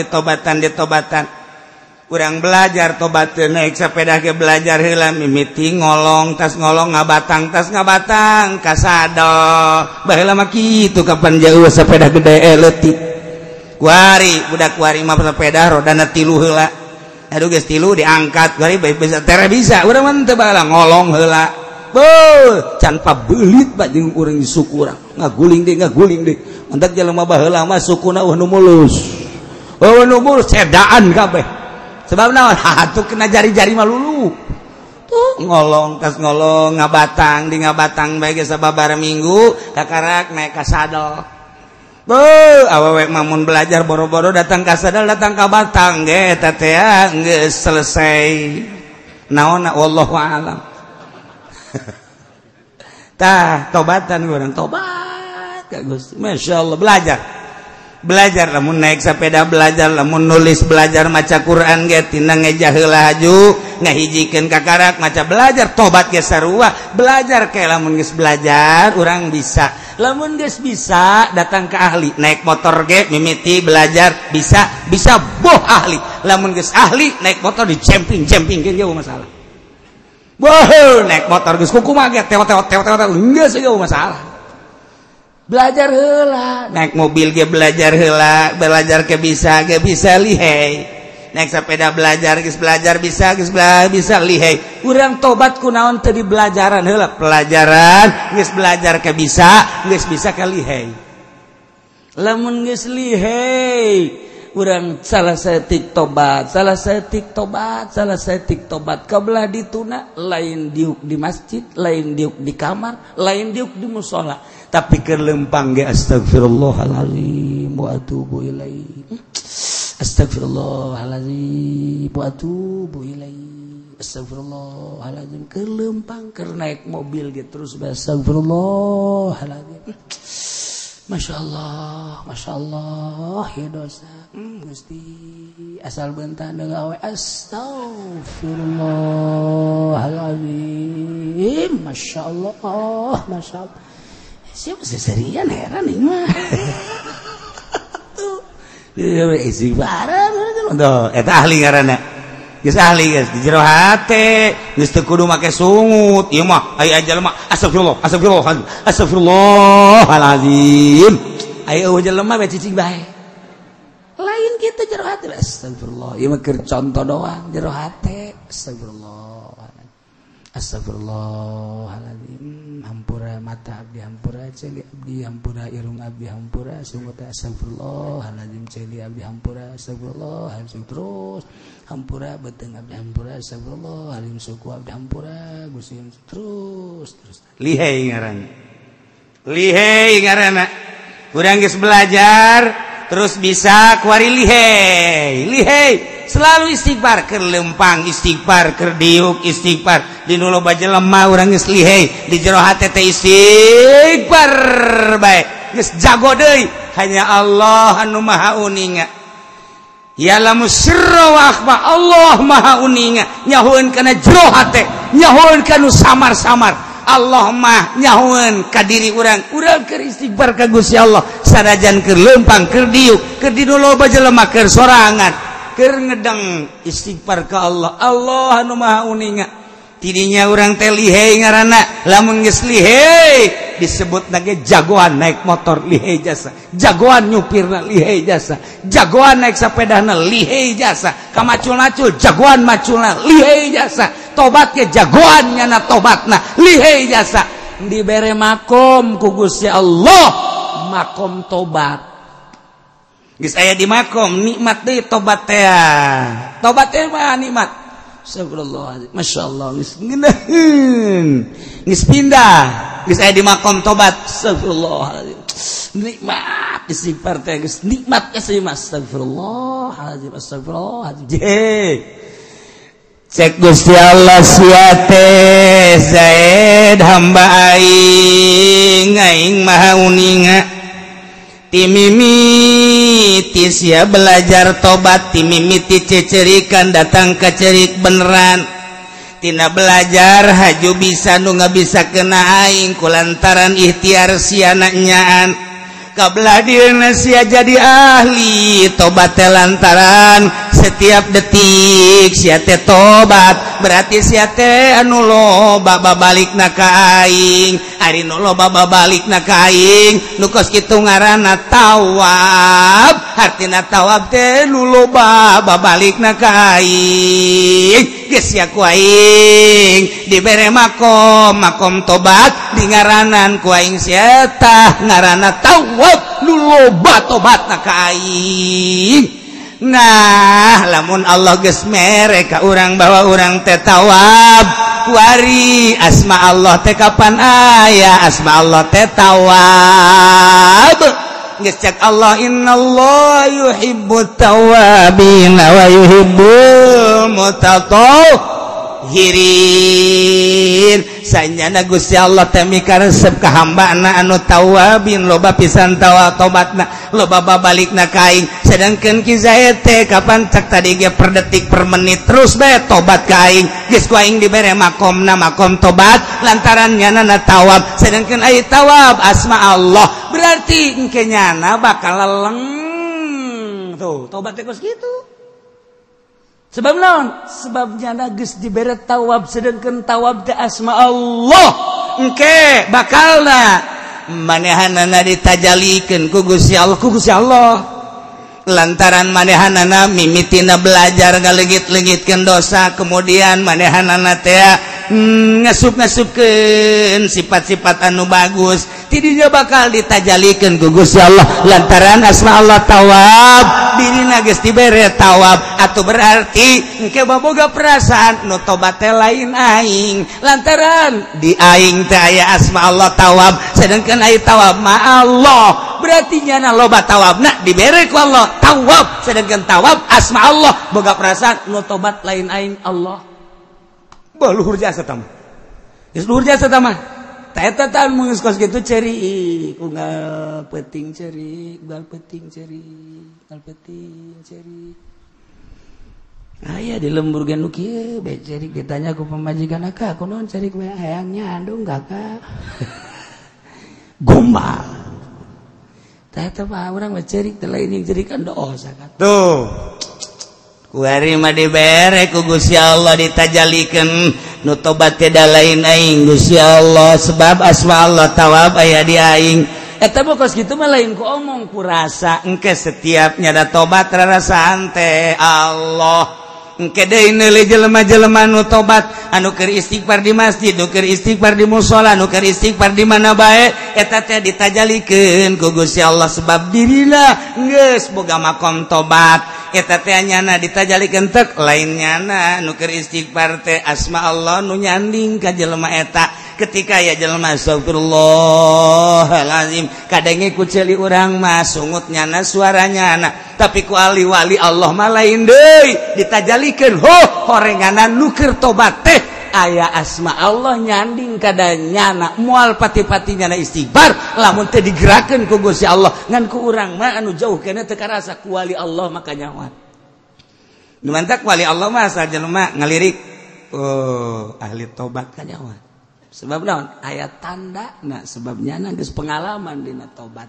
kurang belajar tobat naik sepeda ke belajar heula mimiti ngolong tas ngolong ngabatang tas ngabatang kasado baheula mah kitu kapan jauh sepeda gede leutik kuari budak kuari mah sepeda rodana 3 heula aduh geus 3 diangkat kuari bisa tere bisa urang mah teu baheula ngolong heula beuh can pabelit ba jeung urang suku urang ngaguling deui mentak jelema baheula mah sukuna nu mulus nu mulus cedaan kabeh sebab naon hatuh kena jari-jari mah lulu tuh ngolong tas ngolong ngabatang di ngabatang bae ge sababaraha minggu kakarak naik ka sadel beuh awewe mah mun belajar boro-boro datang ka sadel datang ka batang ge eta teh geus selesai naonna wallahu a'lam tah tobatan urang tobat ka Gusti masyaallah belajar lamun naik sepeda belajar lamun nulis belajar maca Quran ge tina ngejah heula haju ngahijikeun kakarak maca belajar tobat ge sarua belajar ke lamun geus belajar urang bisa lamun geus bisa datang ke ahli naik motor ge mimiti belajar bisa boh ahli lamun geus ahli naik motor di camping ge masalah boh naik motor geus kukumaha ge tewot geus ge masalah belajar heula naik mobil ge belajar heula belajar ke bisa lihai naik sepeda belajar geus belajar bisa lihai urang tobat kunaon teu di belajaran heula pelajaran geus belajar ke bisa ka lihai lamun geus lihai urang salah saeutik tobat kabelah dituna lain diuk di masjid lain diuk di kamar lain diuk di mushola tapi keur lempang ge astagfirullahalazim wa atubu ilaih astagfirullahalazim wa atubu ilaih astagfirullahalazim keur lempang keur naik mobil ge terus astagfirullahalazim masyaallah ya dosa Gusti asal bentah deui astagfirullahalazim masyaallah siapa seserian heran ini mah tuh istighfar tuh eta ahli ngaranna geus ahli geus di jero hate geus teu kudu make sungut ieu mah aya jelema astagfirullahalazim aya jelema bae cicing bae lain kitu jero hate astagfirullah ieu mah keur conto doang jero hate astagfirullahalazim hampura mata abdi hampura celi abdi hampura irung abdi hampura sungut astagfirullahalazim celi abdi hampura astagfirullahalazim terus hampura beteng abdi hampura astagfirullahalazim suku abdi hampura Gusti terus lihai ngaranna urang geus belajar terus bisa kuari lihai selalu istighfar keur lempang istighfar keur diuk istighfar di nu loba jelema urang geus lihai di jero hate teh istighfar bae geus jago deui hanya Allah anu maha uninga ya'lamu sirra wa akhfa Allah maha uninga nyahoeun kana jero hate nyahoeun kana samar-samar Allah mah nyahoeun ka diri urang keur istighfar ka Gusti Allah sanajan keur lempang keur diuk keur di nu loba jelema keur sorangan keur ngedeng istighfar ka Allah Allah anu maha uninga tidinya urang teh lihai ngaranna lamun geus lihai disebutna ge jagoan naik motor lihai jasa jagoan nyupirna lihai jasa jagoan naik sapedana lihai jasa ka macul-macul jagoan maculna lihai jasa tobat ge jagoan nyana tobatna lihai jasa dibere makom ku Gusti Allah makom tobat geus aya di makom nikmat deui tobat teh mah nikmat astagfirullah masyaallah geus ngeunaheun geus pindah geus aya di makom tobat astagfirullahalazim nikmat istighfar teh geus nikmat kasih mas astagfirullahalazim cek Gusti Allah sia teh Zaid hamba aing maha uninga timimiti sia belajar tobat timimiti cecerikan datang ke cerik beneran tina belajar haju bisa nu bisa kena aing kulantaran ikhtiar sia nyaan kablah dieuna sia jadi ahli tobat teh lantaran setiap detik sia teh tobat berarti sia teh anu loba babalikna ka aing ari nu loba babalikna ka aing nu kos kitu ngaranna tawab artina tawab teh nu loba babalikna ka aing geus sia ku aing dibere makom tobat di ngaranan ku aing sia tah ngaranna tawab nu loba tobatna ka aing. Nah lamun Allah geus mere ka urang bahwa urang teh tawab kuari asma Allah teh kapan aya asma Allah teh tawab geus cek Allah innallaha yuhibbut tawabin wa yuhibbul mutatahhirin sanyana Gusti Allah teh mikaresep ka hambana anu tawabin loba pisan tobatna loba babalikna ka aing sedangkeun ki Zaid teh kapan cek tadi ge per detik per menit terus bae tobat ka aing geus ku aing dibere makom tobat lantaran nyana tawab sedangkeun ai tawab asma Allah berarti engke nyana bakal leleng tuh tobat teh geus kitu sebab naon sebab nyana geus dibere tawab sedangkeun tawab teh asma Allah engke bakalna manehanana ditajalikeun ku Gusti Allah lantaran manehanana mimitina belajar ngaleugit-leugitkeun dosa kemudian manehanana teh ngasup-ngasupkeun sifat-sifat anu bagus tidinya bakal ditajalikeun ku Gusti Allah lantaran asma Allah tawab dirina geus dibere tawab atuh berarti engke boboga perasaan nu tobat teh lain aing lantaran di aing teh aya asma Allah tawab sedangkeun aya tawab ma Allah berarti nyana loba tawabna dibere ku Allah tawab sedangkeun tawab asma Allah boga perasaan nu tobat lain aing Allah luhur jasa tamah geus luhur jasa tamah tah eta tah mun geus kos kitu ceurik unggal peuting ceurik unggal peuting ceurik aya di lembur ge nu kieu bae ceurik ditanya ku pamajikan akak kunaon ceurik we hayang nyandung kakak gombal tah eta mah urang mah ceurik teh lain jeung ceurikan dosa kan tuh kuari mah dibere ku Gusti Allah ditajallikeun nu tobat teh da lain aing Gusti Allah sebab asma Allah tawab aya di aing eta bokos kitu mah lain ku omong ku rasa engke setiap nyada tobat rarasaan teh Allah engke deui neuli jelema-jelema nu tobat anu keur istighfar di masjid nu keur istighfar di mushola nu keur istighfar di mana bae eta teh ditajallikeun ku Gusti Allah sebab dirina geus boga makom tobat eta teh nyana ditajallikeun teu lain nyana nu keur istighfar teh asma Allah nu nyanding ka jelema eta ketika ya jelema astagfirullahalazim kadenge ku ceuli urang mah sungut nyana suaranya na tapi ku ali wali Allah mah lain deui ditajallikeun horenganan nu keur tobat teh aya asma Allah nyanding kada nyana moal pati-pati nyana istighfar lamun teh digerakeun ku Gusti Allah ngan ku urang mah anu jauh keneh teu karasa ku wali Allah mah kanyawan nu mantak wali Allah mah asal jelema ngalirik ahli tobat kanyawan sebab naon aya tandana sebab nyana geus pengalaman dina tobat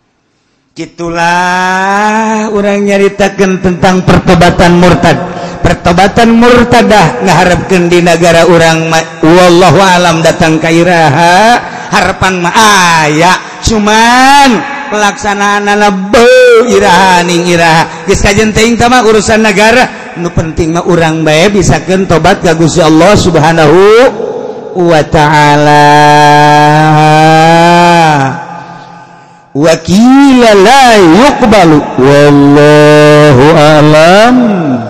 kitulah urang nyaritakeun tentang pertobatan murtadah ngaharepkeun di negara urang wallahu alam datang ka iraha harapan mah aya cuman pelaksanaanna beu iraha ning iraha geus kajen teuing tah mah urusan negara nu penting mah urang bae bisakeun tobat ka Gusti Allah Subhanahu wa ta'ala wa qila la yuqbalu wallahu alam.